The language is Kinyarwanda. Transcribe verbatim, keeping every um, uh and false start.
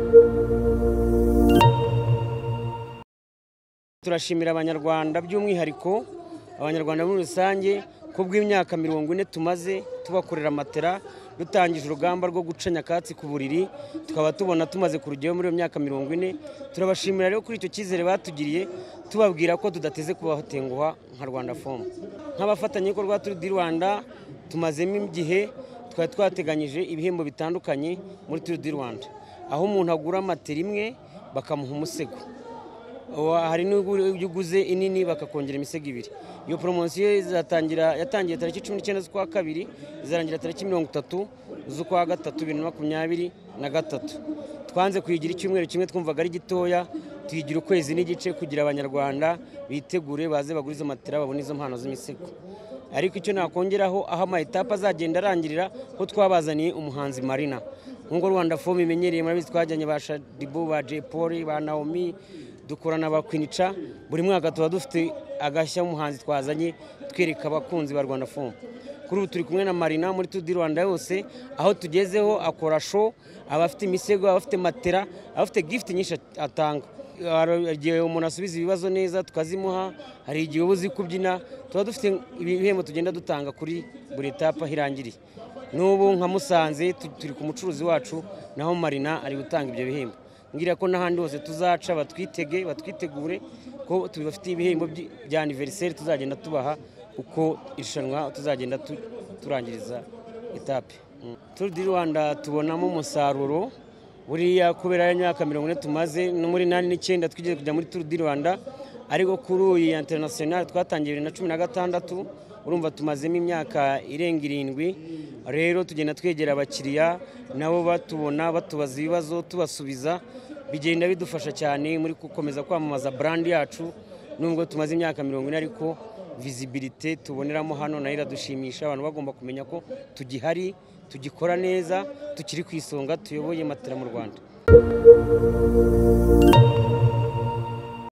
turashimira abanyarwanda by'umwihariko abanyarwanda muri rusange kubw'imyaka mirongo ine tumaze tubakorera matera dutangije urugamba rwo guca nyakatsi ku buriri tukaba tubona tumaze kurugeraho muri iyo myaka mirongo ine. Turabashimira rero kuri icyo cyizere batugiriye tubabwira ko tudateze kubahotenguha nka Rwanda Foam. Nk'abafatanyabikorwa Tour du Rwanda tumazemo igihe twari twateganyije ibihembo bitandukanye muri Tour du Rwanda, aho umuntu agura matera imwe bakamuha umusego, hari n'uguze inini bakakongera imisego ibiri. Iyo promosiyo izatangira yatangiye tariki cumi n'icyenda z'ukwa kabiri izarangira tariki mirongo itatu z'ukwa gatatu bibiri na makumyabiri na gatatu. Twanze kuyigira icyumweru kimwe twumvaga ari gitoya, tuyigira ukwezi n'igice kugira abanyarwanda bitegure baze bagura izo matera babone izo mpano z'imisego. Ariko icyo nakongeraho aho ama etape azagenda arangirira ko twabazaniye umuhanzi Marina. Nk'uko Rwanda Foam imenyereye murabizi twajyanye ba Shadibu, ba Jay Polly, ba Naomi, dukorana bakwinica. Buri mwaka tuba dufite agashya umuhanzi twazanye twereka abakunzi ba Rwanda Foam. Kuri ubu turi kumwe na Marina muri Tour du Rwanda yose, aho tugezeho akora show, abafite imisego, abafite matera, abafite gift nyinshi atanga. Hari igihe umuntu asubiza ibibazo neza tukazimuha, hari igihe uba uzi kubyina. Tuba dufite ibihembo tugenda dutanga kuri buri etape irangiriye. N'ubu nka Musanze turi ku mucuruzi wacu, naho Marina ari gutanga ibyo bihembo. Ngira ko n'ahandi hose tuzaca batwitege batwitegure ko tubafite ibihembo bya anniversaire tuzagenda tubaha uko irushanwa tuzagenda turangiriza etape. Tour du Rwanda tubonamo umusaruro buriya kubera imyaka mirongo ine tumaze no muri nane n'icyenda twigeze kujya muri Tour du Rwanda, ariko kuri uyu international twatangiye bibiri na cumi na gatandatu, urumva tumazemo imyaka irenga irindwi. Rero tugenda twegera abakiriya nabo batubona batubaza ibibazo tubasubiza, bigenda bidufasha cyane muri gukomeza kwamamaza brand yacu. Nubwo tumaze imyaka mirongo ine ariko visibility tuboneramo hano nayo iradushimisha. Abantu bagomba kumenya ko tugihari, tugikora neza, tukiri ku isonga, tuyoboye matera mu Rwanda.